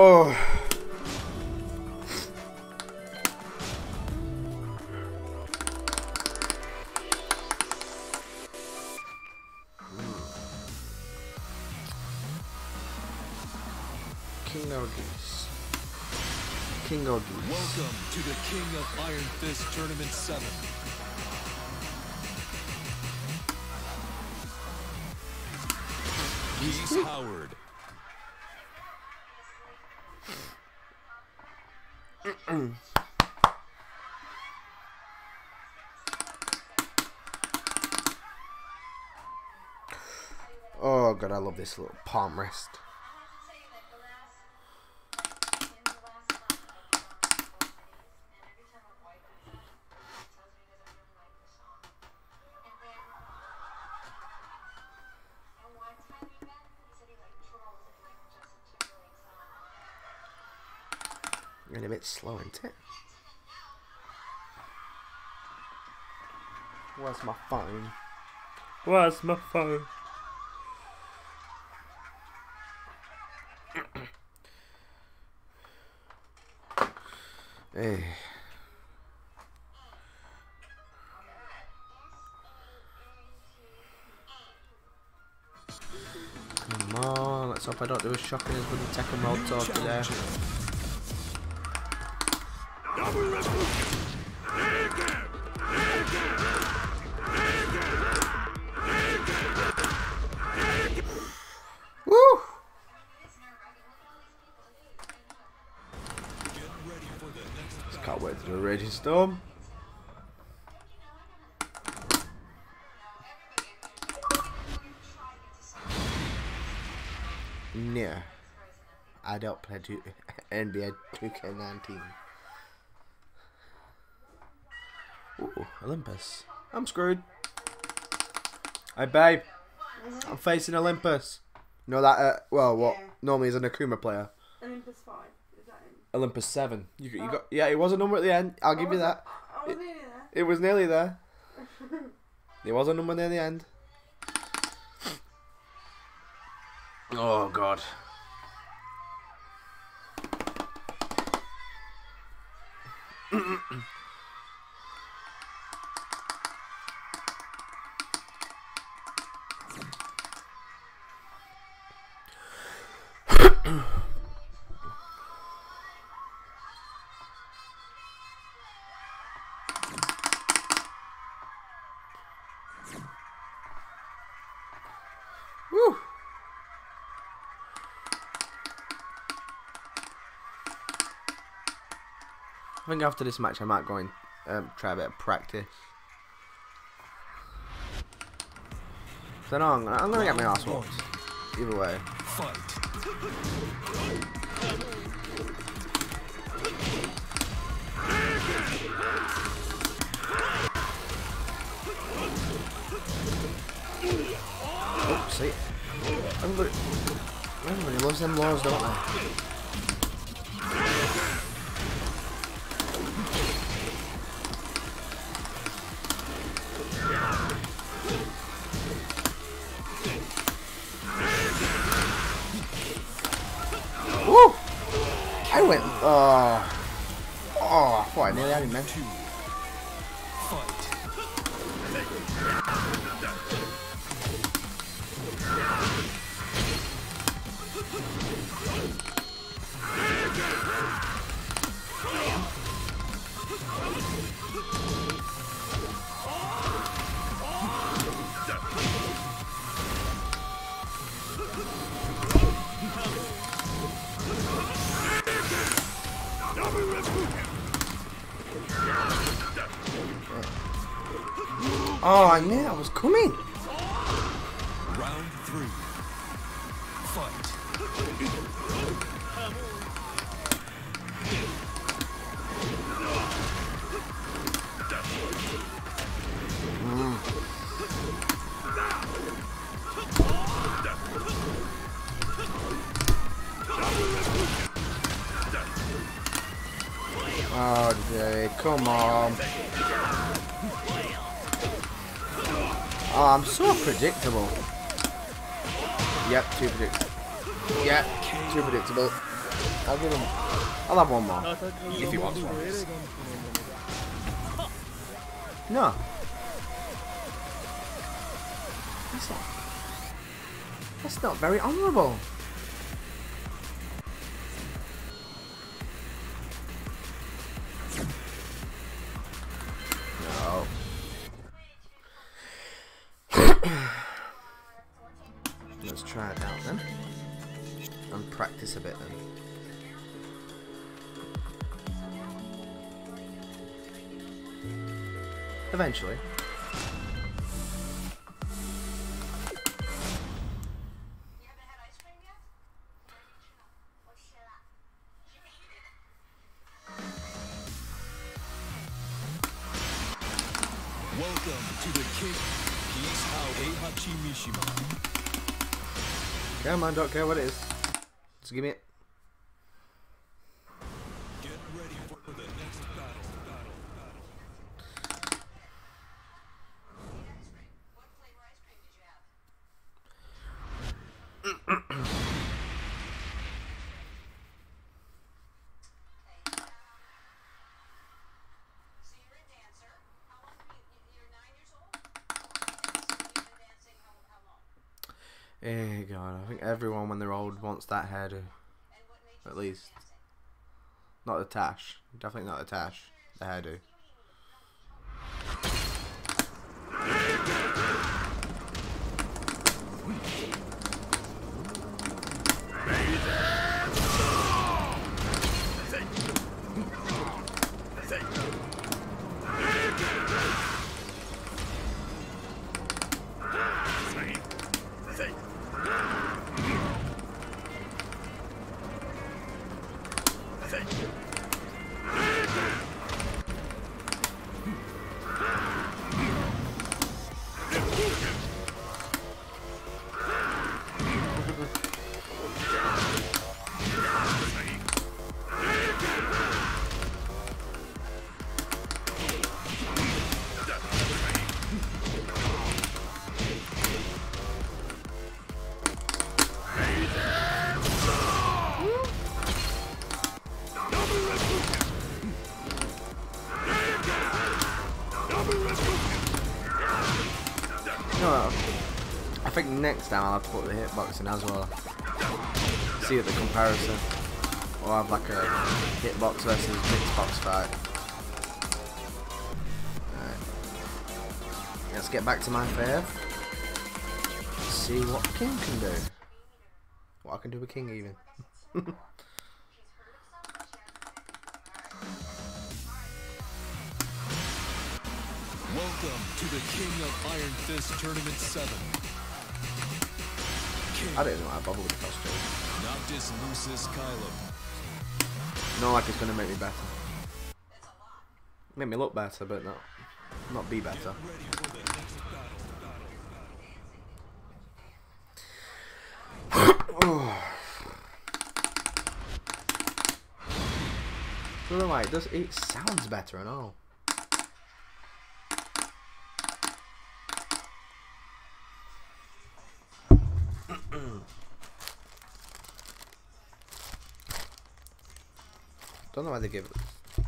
Oh. King Orgis. King Orgis. Welcome to the King of Iron Fist Tournament 7. Geese Howard. Oh god, I love this little palm rest. And a bit slow, isn't it? Where's my phone? Where's my phone? Hey. Come on, let's hope I don't do as shocking as with the Tekken World Tour today. Woo! Just can't wait to do a Raging Storm. No, I don't play NBA 2K19. Ooh, Olympus. I'm screwed. Hey babe, I'm facing Olympus. You know that, well, what normally is an Akuma player. Olympus 5, is that in? Olympus 7. You got, yeah, it was a number at the end. I'll give you that. I was nearly there. It was nearly there. There was a number near the end. Oh god. Woo. I think after this match I might go and try a bit of practice. So no, I'm gonna get my arse whooped. Either way. Fight. Oh, see? Everybody loves them laws, don't they? Woo! I went, I thought I nearly had him, man. Oh, I knew that was coming. Round 3. Fight. Oh, dude, come on. Oh, I'm so predictable. Yep, too predictable. Yep, too predictable. I'll give him. I'll have one more if he wants one. No. That's not very honourable. No. Let's try it out then. And practice a bit then. Eventually. Welcome to the King. He's how Heihachi Mishima. Come on, don't care what it is. Just give me it. Get ready for the next battle. What flavor ice cream did you have? So you're a dancer. How long have you're 9 years old? You've been dancing how long? Eh, God, I think everyone when they're old wants that hairdo. And what made you At least. start dancing? Not the tash. Definitely not the tash. The hairdo. No, I think next time I'll have to put the hitboxing as well. See at the comparison. Or have like a hitbox versus mixbox fight. Alright. Let's get back to my fave. See what King can do. What I can do with King even. Welcome to the King of Iron Fist Tournament 7. I don't know why I bother with the costume. Noctis Lucis Kylo. Not like it's gonna make me better. Make me look better, but not be better. Ready for the next battle. So then, like, it sounds better and all. Don't know why they give it.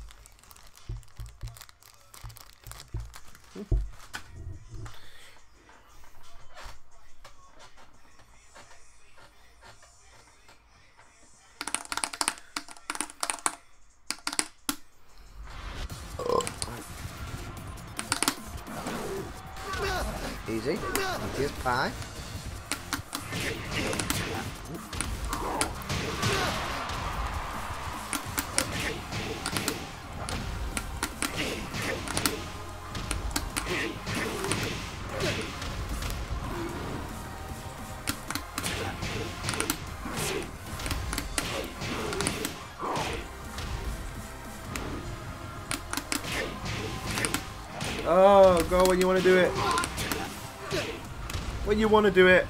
Easy. Here's pie. Oh, go when you want to do it. When you want to do it.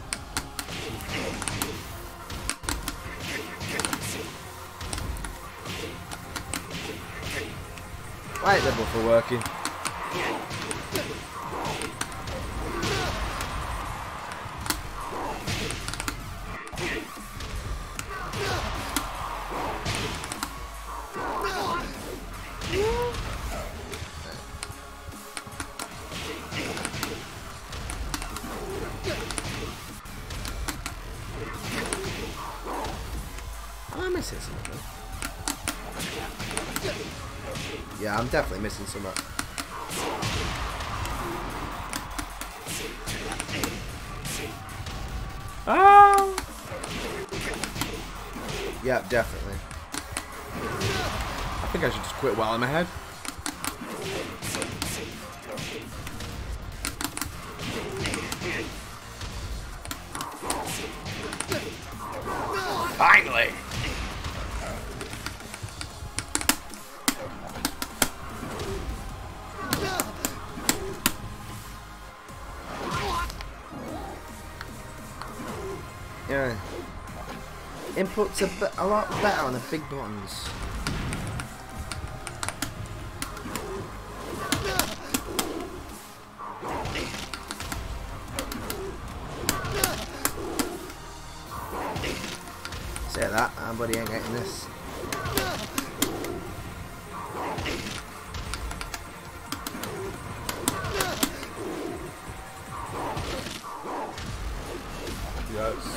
Right, the buffer working. missing something? Yeah, I'm definitely missing something. Oh! Yeah, definitely. I think I should just quit while I'm ahead. Finally! Yeah. Inputs are a lot better on the big buttons. Say that, buddy ain't getting this. Yes.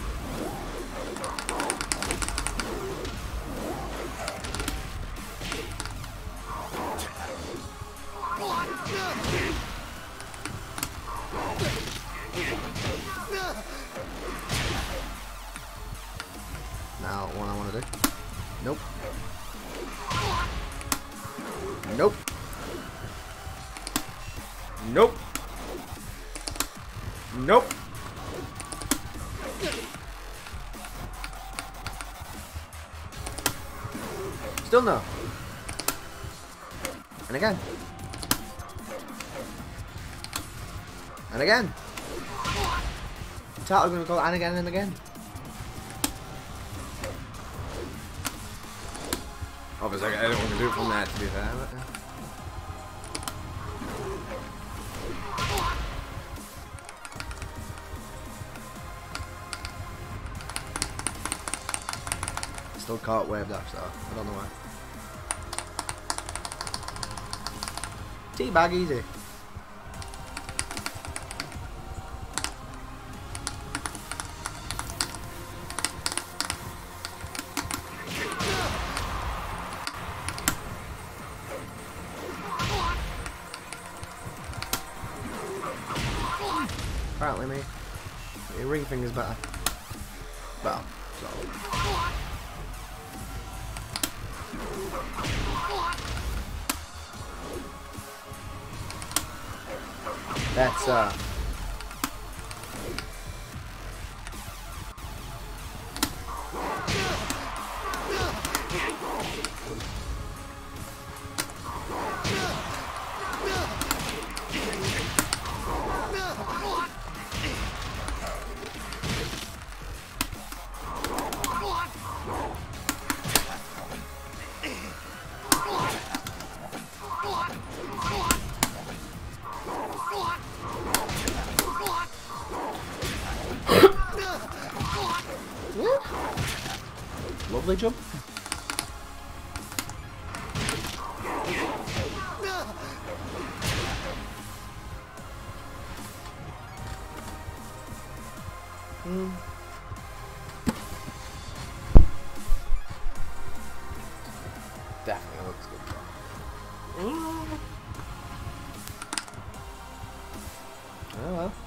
Now, what I want to do? Nope. Nope. Nope. Nope. Still no. And again. And again. Totally gonna go and again and again. Obviously, I don't want to do it from there, to be fair. But, still can't wave dash though. I don't know why. Teabag easy. Apparently, me. Your ring finger's better. Well, so. That's lovely jump. Definitely looks good. Oh well.